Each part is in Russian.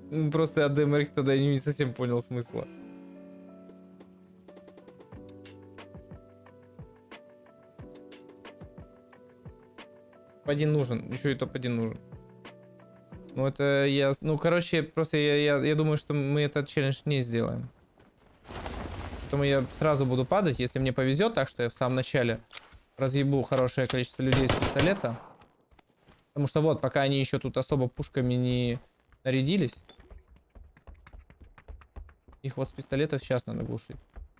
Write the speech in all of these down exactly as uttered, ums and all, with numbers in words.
Просто от ДМР тогда не совсем понял смысла. Топ-один нужен, еще и топ-один нужен. Ну это я, ну короче, просто я, я, я думаю, что мы этот челлендж не сделаем. Поэтому я сразу буду падать, если мне повезет, так что я в самом начале разъебу хорошее количество людей с пистолета. Потому что вот, пока они еще тут особо пушками не нарядились, их вот с пистолетов сейчас надо глушить.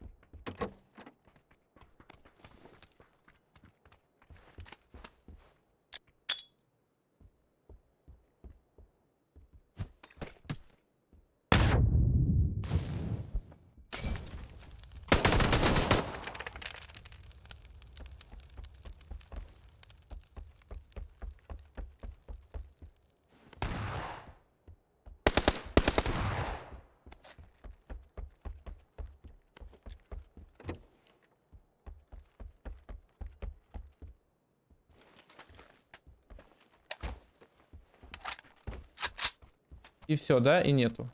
И все, да? И нету.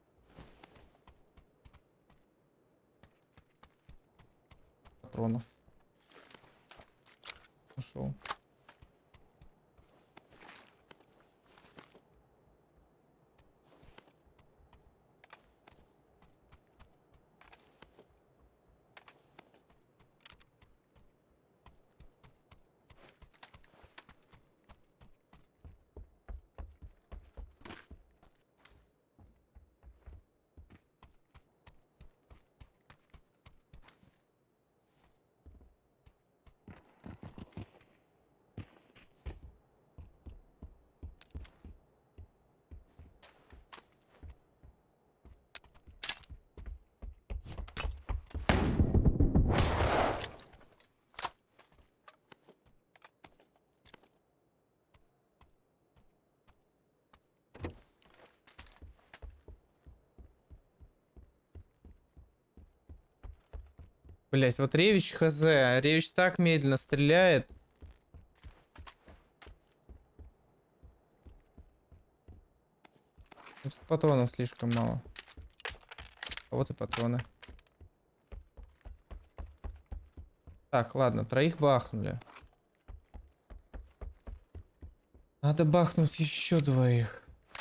Патронов. Пошел. Блять, вот Ревич хз. Ревич так медленно стреляет. Тут патронов слишком мало. А вот и патроны. Так, ладно, троих бахнули. Надо бахнуть еще двоих.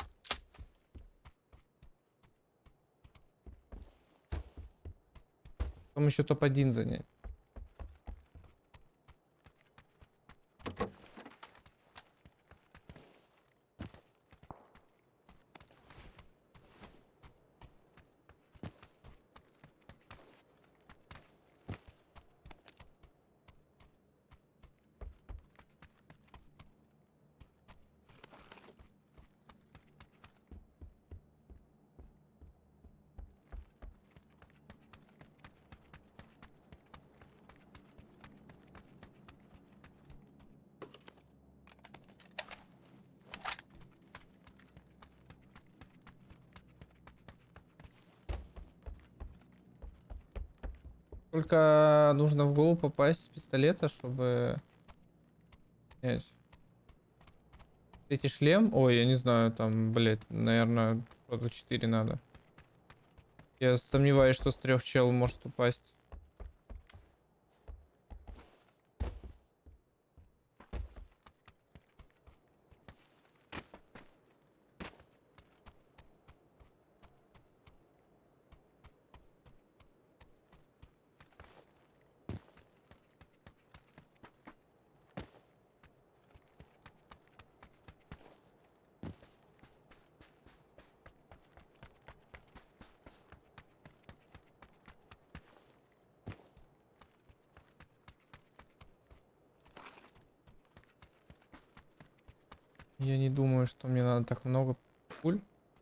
Потом еще топ-один занять. Только нужно в голову попасть с пистолета, чтобы... Нет. Третий шлем? Ой, я не знаю, там, блять, наверное, что-то четыре надо. Я сомневаюсь, что с трех чел может упасть. Я не думаю, что мне надо так много пуль.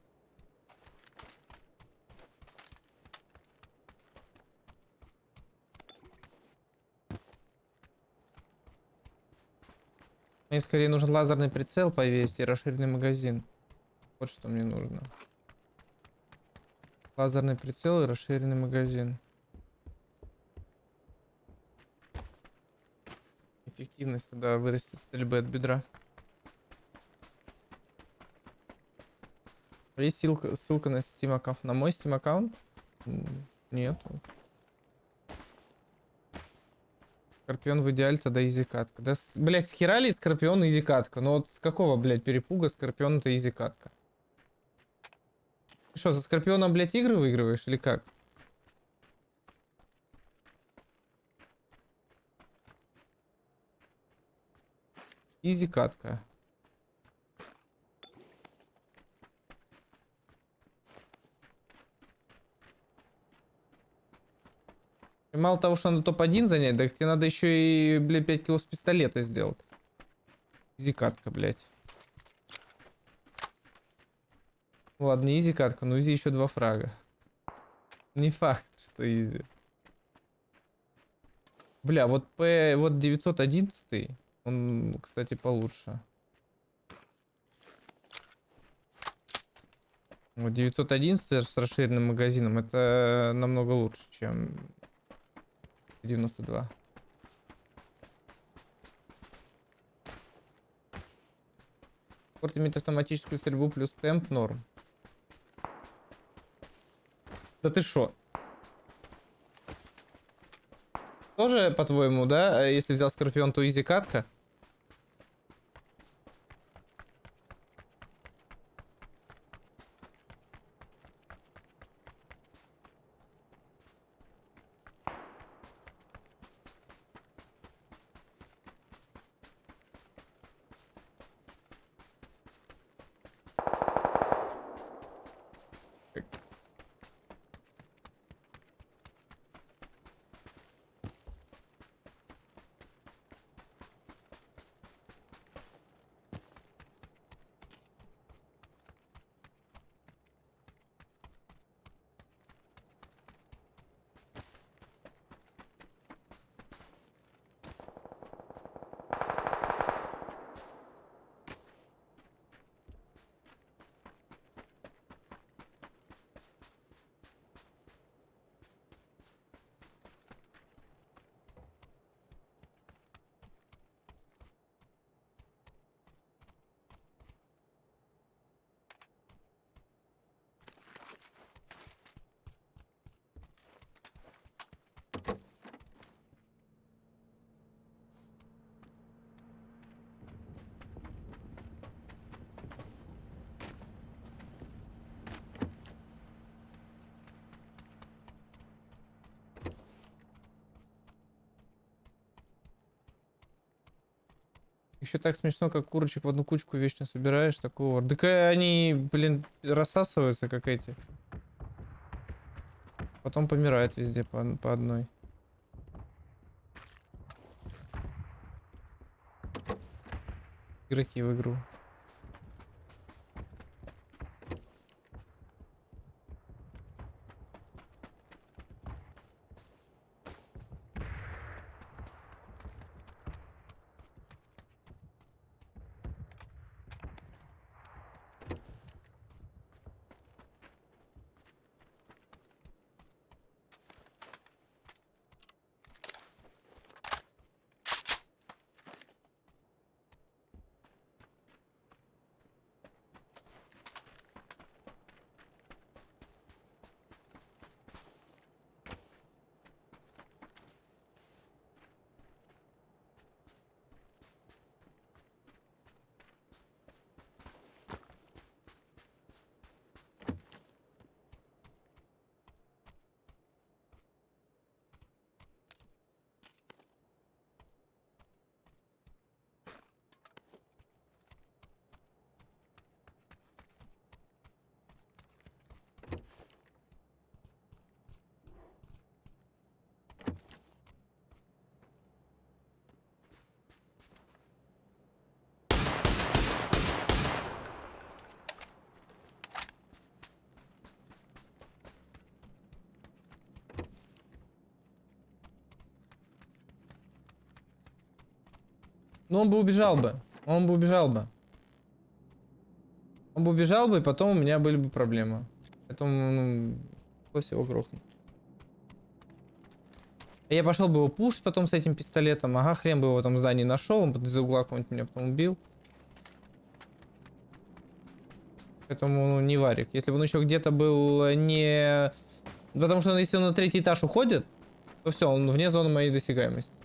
Мне скорее нужен лазерный прицел повесить и расширенный магазин. Вот что мне нужно. Лазерный прицел и расширенный магазин. Эффективность тогда вырастет стрельбы от бедра. Есть ссылка, ссылка на Steam аккаунт. На мой Steam аккаунт? Нет. Скорпион в идеале, тогда изи катка. Да, с... блядь, схерали Скорпион изи катка. Ну вот с какого, блядь, перепуга Скорпион это изи катка? Ты что, за Скорпионом, блядь, игры выигрываешь или как? Изи катка. И мало того, что надо топ один занять, так тебе надо еще и, блядь, пять кило с пистолета сделать. Изи катка, блядь. Ладно, изи катка, но изи еще два фрага. Не факт, что изи. Бля, вот П, вот девятьсот одиннадцать, он, кстати, получше. Вот девятьсот одиннадцать с расширенным магазином, это намного лучше, чем девяносто два. Спорт имеет автоматическую стрельбу плюс темп норм. Да ты шо? Тоже, по-твоему, да? Если взял Скорпион, то изи катка? Еще так смешно, как курочек в одну кучку вечно собираешь, такого. Так они, блин, рассасываются, как эти. Потом помирают везде по, по одной. Игроки в игру. Ну он бы убежал бы. Он бы убежал бы. Он бы убежал бы, и потом у меня были бы проблемы. Поэтому, ну, пришлось его грохнуть. Я пошел бы его пушить потом с этим пистолетом. Ага, хрен бы его в этом здании нашел. Он из-за угла какого-нибудь меня потом убил. Поэтому ну, не варик. Если бы он еще где-то был не... Потому что если он на третий этаж уходит, то все, он вне зоны моей досягаемости.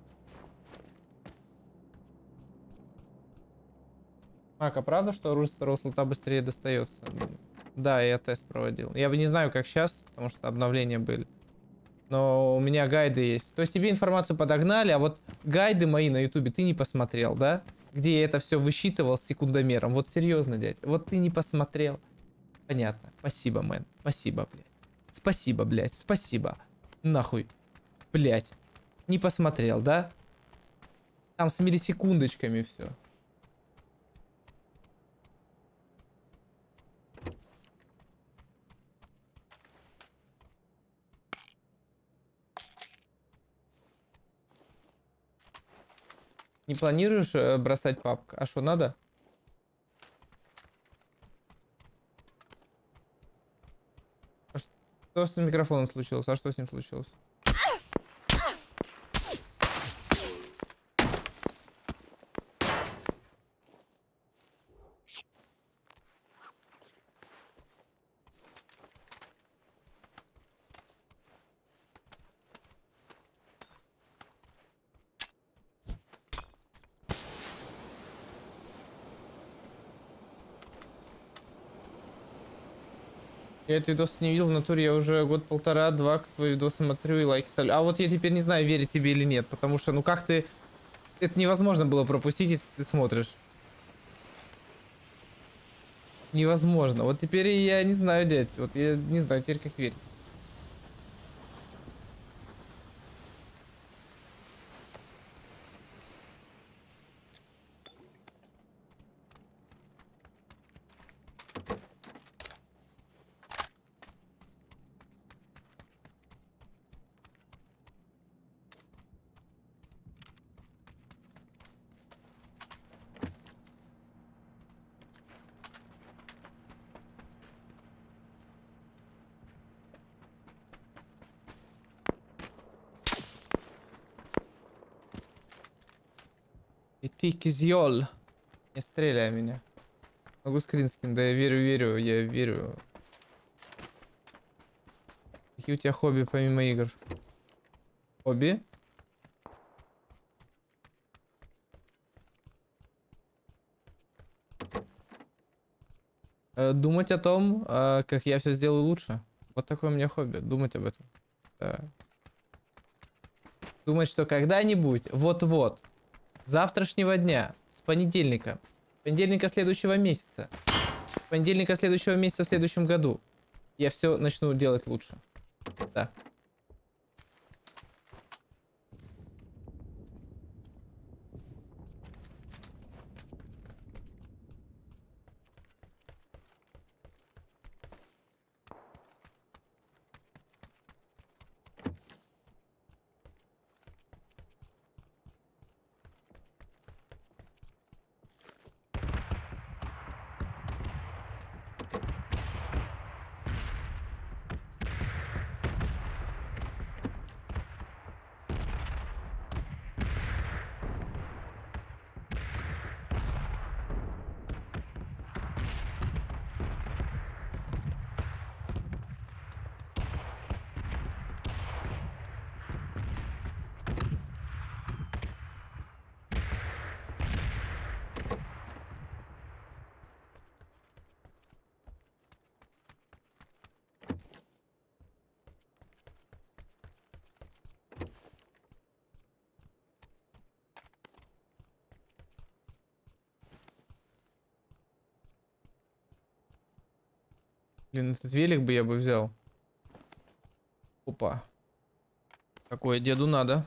Ак, а правда, что оружие второго слота быстрее достается? Да, я тест проводил. Я бы не знаю, как сейчас, потому что обновления были. Но у меня гайды есть. То есть тебе информацию подогнали, а вот гайды мои на ютубе ты не посмотрел, да? Где я это все высчитывал с секундомером. Вот серьезно, дядь. Вот ты не посмотрел. Понятно. Спасибо, мэн. Спасибо, блядь. Спасибо, блядь. Спасибо. Нахуй. Блядь. Не посмотрел, да? Там с миллисекундочками все. Не планируешь э, бросать папку? А что, надо? А что с микрофоном случилось? А что с ним случилось? Я эти видосы не видел в натуре, я уже год-полтора-два твои видосы смотрю и лайки ставлю. А вот я теперь не знаю, верить тебе или нет, потому что, ну как ты... Это невозможно было пропустить, если ты смотришь. Невозможно. Вот теперь я не знаю, дядь. Вот я не знаю теперь, как верить. И ты, кизьёл. Не стреляй меня. Могу скрин скинуть, да я верю, верю, я верю. Какие у тебя хобби помимо игр? Хобби? Э, думать о том, э, как я все сделаю лучше. Вот такое у меня хобби. Думать об этом. Да. Думать, что когда-нибудь, вот-вот, с завтрашнего дня, с понедельника, понедельника следующего месяца, понедельника следующего месяца в следующем году, я все начну делать лучше. Да. Блин, этот велик бы я бы взял. Опа. Такое деду надо.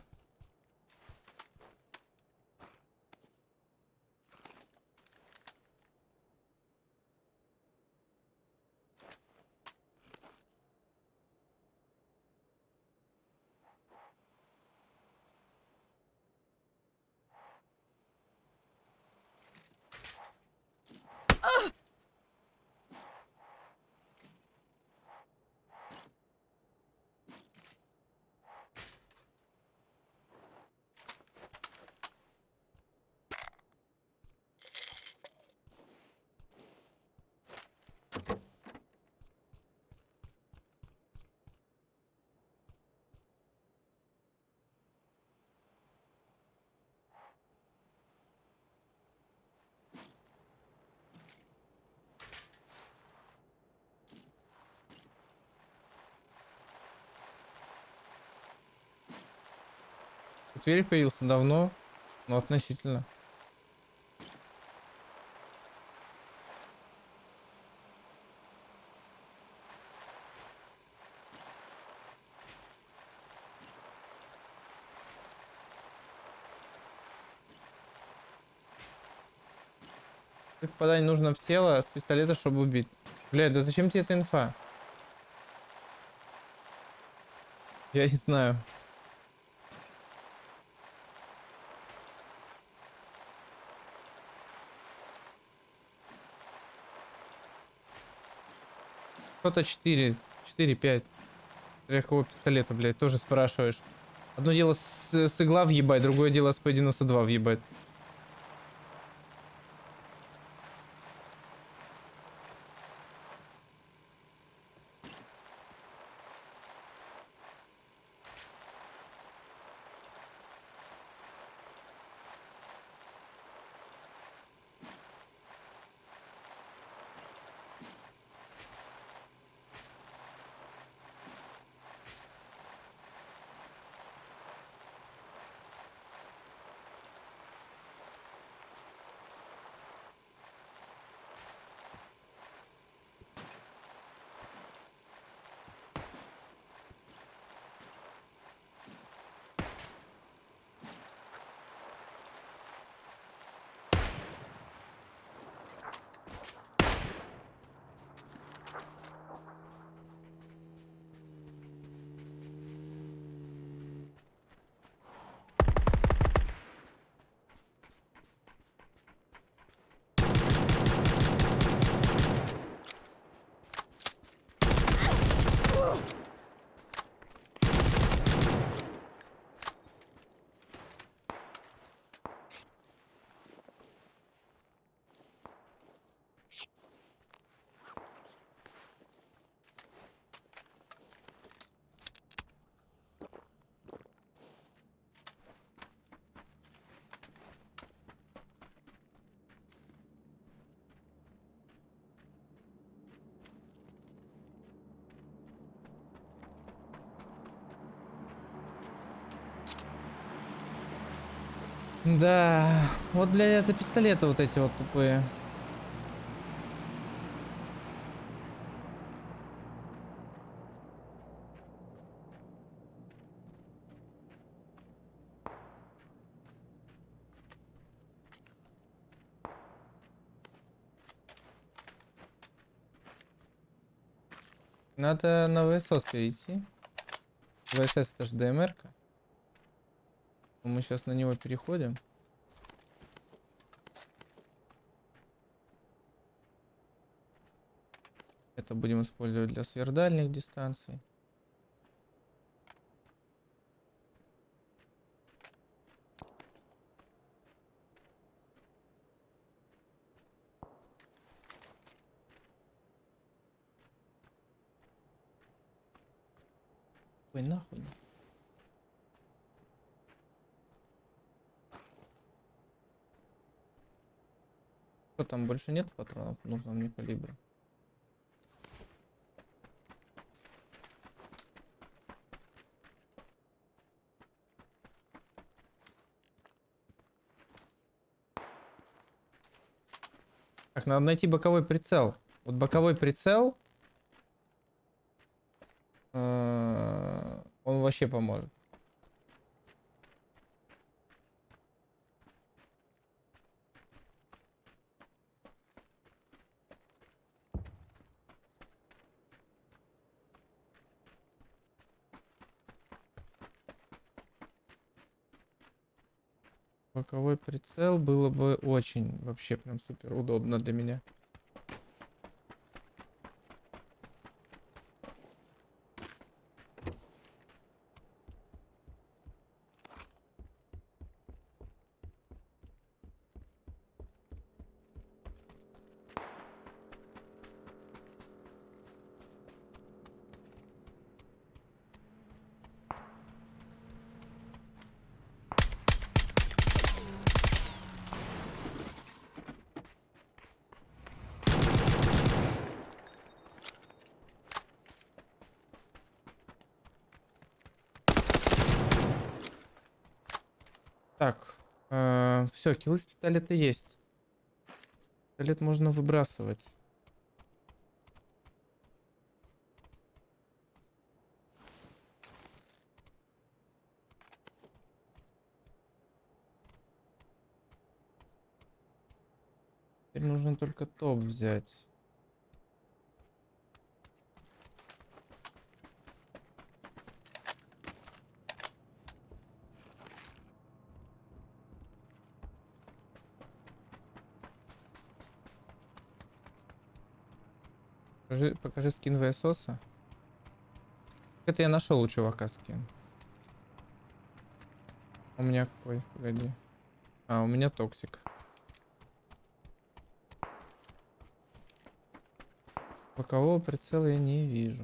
Велик появился давно, но относительно. Попадание нужно в тело с пистолета, чтобы убить. Блядь, да зачем тебе эта инфа? Я не знаю. Кто-то четыре, четыре, пять. Какого пистолета, блядь, тоже спрашиваешь. Одно дело с, с игла въебать, другое дело с пэ девяносто два въебать. Да, вот, блядь, это пистолеты вот эти вот тупые. Надо на вэ эс эс перейти. вэ эс эс это же дэ эм эр-ка. Мы сейчас на него переходим. Это будем использовать для сверхдальних дистанций. Ой, нахуй. Что там, больше нет патронов? Нужно мне калибра. Так, надо найти боковой прицел. Вот боковой прицел, э, он вообще поможет. Боковой прицел было бы очень, вообще прям супер удобно для меня. Так, э, все, киллы с пистолета есть. Пистолет можно выбрасывать. Теперь нужно только топ взять. Покажи, покажи скин ВСОса. Это я нашел у чувака скин. У меня какой? Погоди. А, у меня токсик. Бокового прицела я не вижу.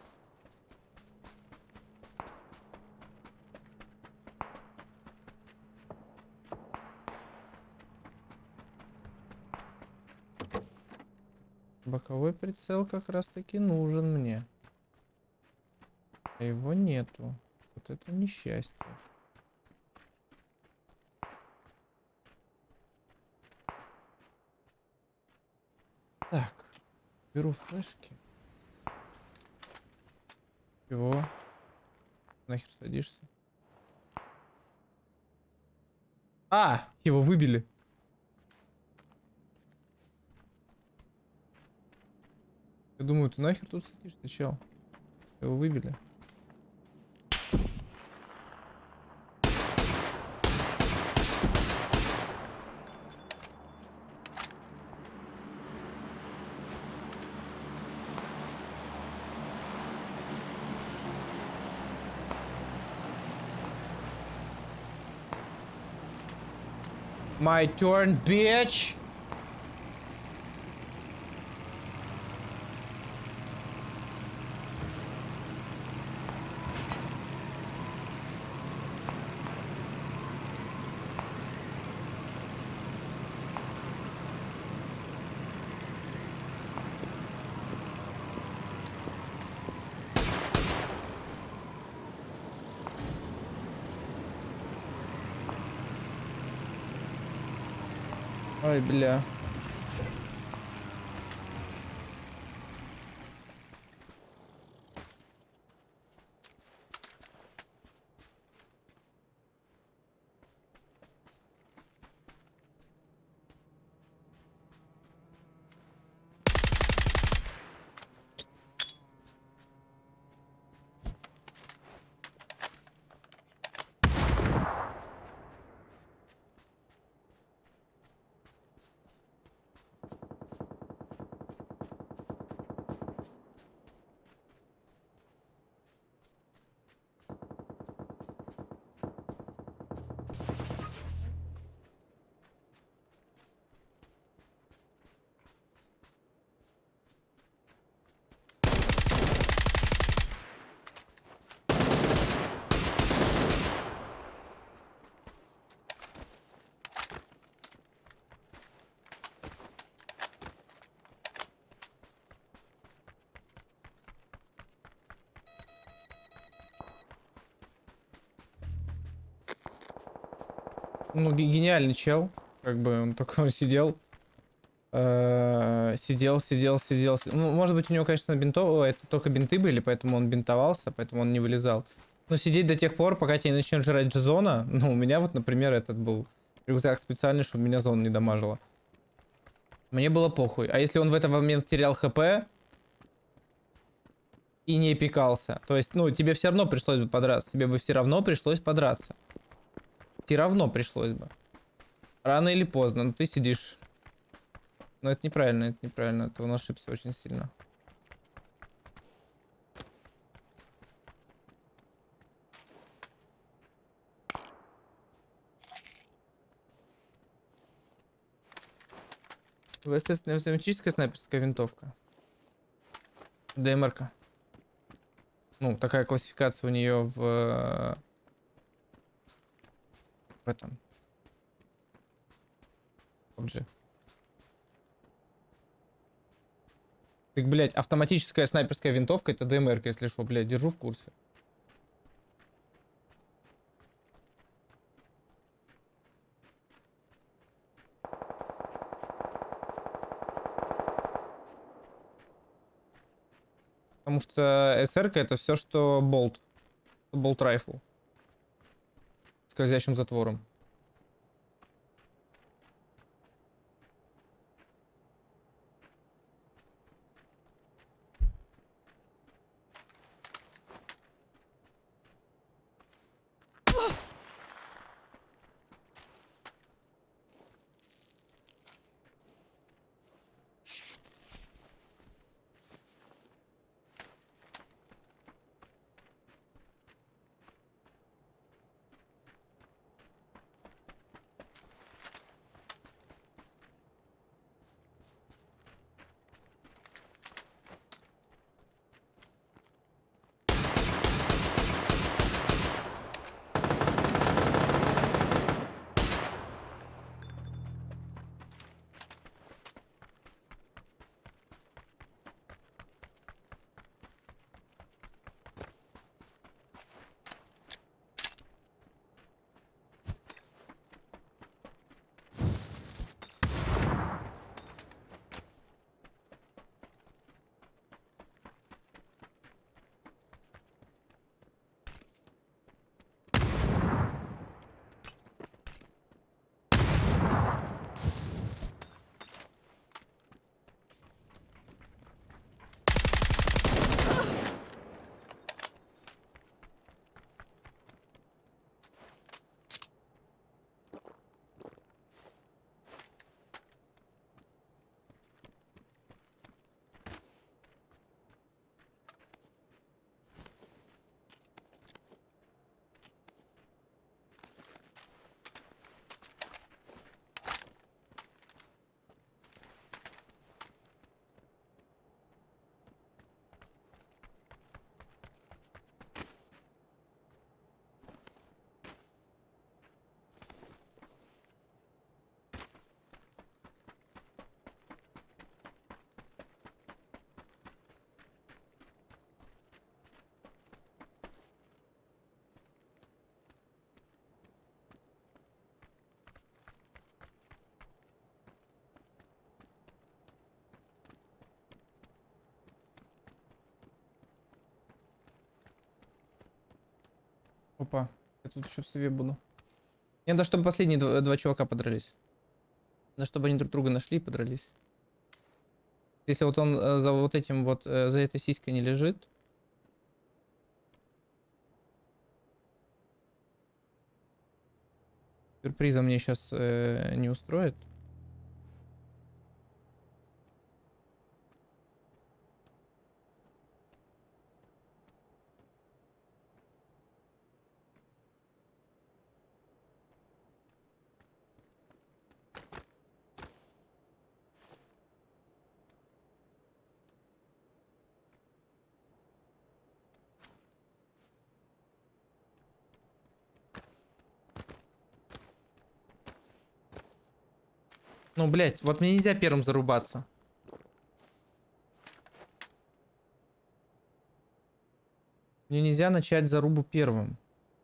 Боковой прицел как раз таки нужен мне. А его нету. Вот это несчастье. Так. Беру флешки. Чего? Нахер садишься? А! Его выбили. Я думаю, ты нахер тут сидишь? Ты чел? Его выбили. My turn, bitch! Ой, бля. Ну, ге- гениальный чел. Как бы он только он сидел. э, Сидел, сидел, сидел. си- Ну, может быть, у него, конечно, бинтов... это только бинты были, поэтому он бинтовался, поэтому он не вылезал. Но сидеть до тех пор, пока тебя не начнет жрать зона. Ну, у меня вот, например, этот был рюкзак специальный, чтобы меня зона не дамажила. Мне было похуй. А если он в этот момент терял хп и не пикался? То есть, ну, тебе все равно пришлось бы подраться. Тебе бы все равно пришлось подраться. Все равно пришлось бы. Рано или поздно, но ты сидишь. Но это неправильно, это неправильно. Это он ошибся очень сильно. ВСС автоматическая снайперская винтовка. ДМРка. Ну, такая классификация у нее в... В этом. пабг. Так, блядь, автоматическая снайперская винтовка это ДМРка, если что, блядь, держу в курсе. Потому что эс эр ка это все, что болт. Болт райфл. С скользящим затвором. Опа, я тут еще в сове буду. Мне надо, чтобы последние два, два чувака подрались. Надо, чтобы они друг друга нашли и подрались. Если вот он э, за вот этим вот, э, за этой сиськой не лежит. Сюрприза мне сейчас э, не устроит. Ну, блять, вот мне нельзя первым зарубаться. Мне нельзя начать зарубу первым.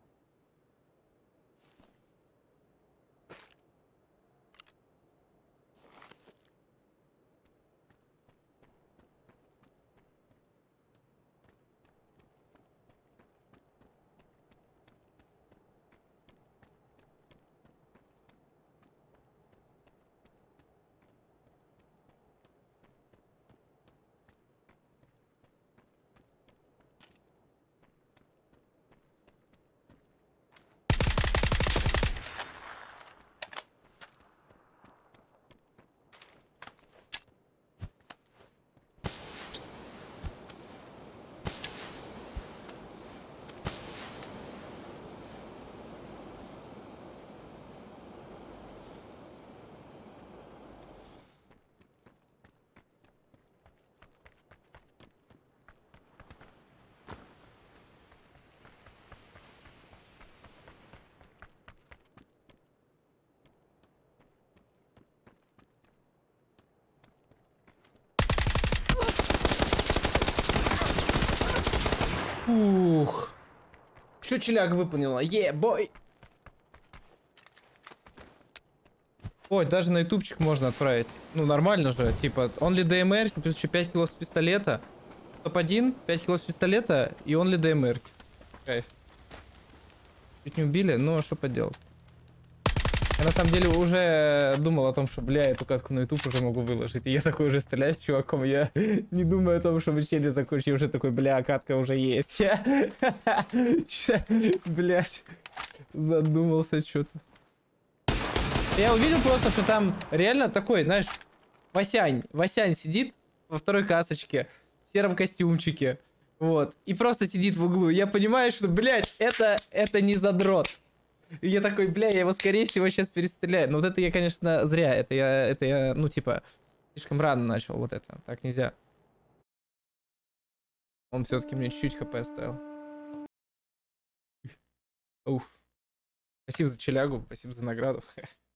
Ух. Что челяк выполнила? Е, бой. Ой, даже на ютубчик можно отправить. Ну, нормально же. Типа, only ди эм эр, плюс еще пять кило с пистолета. топ-один, пять кило с пистолета и он ли ДМР. Кайф. Чуть не убили, но что поделать. Я на самом деле уже думал о том, что, бля, эту катку на YouTube уже могу выложить. И я такой уже стреляю с чуваком, я не думаю о том, чтобы челлендж закончить. Уже такой, бля, катка уже есть. Блять, задумался что-то. Я увидел просто, что там реально такой, знаешь, Васянь. Васянь сидит во второй касочке, в сером костюмчике. Вот. И просто сидит в углу. Я понимаю, что, блядь, это, это не задрот. И я такой, бля, я его, скорее всего, сейчас перестреляю. Но вот это я, конечно, зря. Это я, это я, ну, типа, слишком рано начал вот это. Так нельзя. Он все-таки мне чуть-чуть хп оставил. Уф. Спасибо за челягу, спасибо за награду.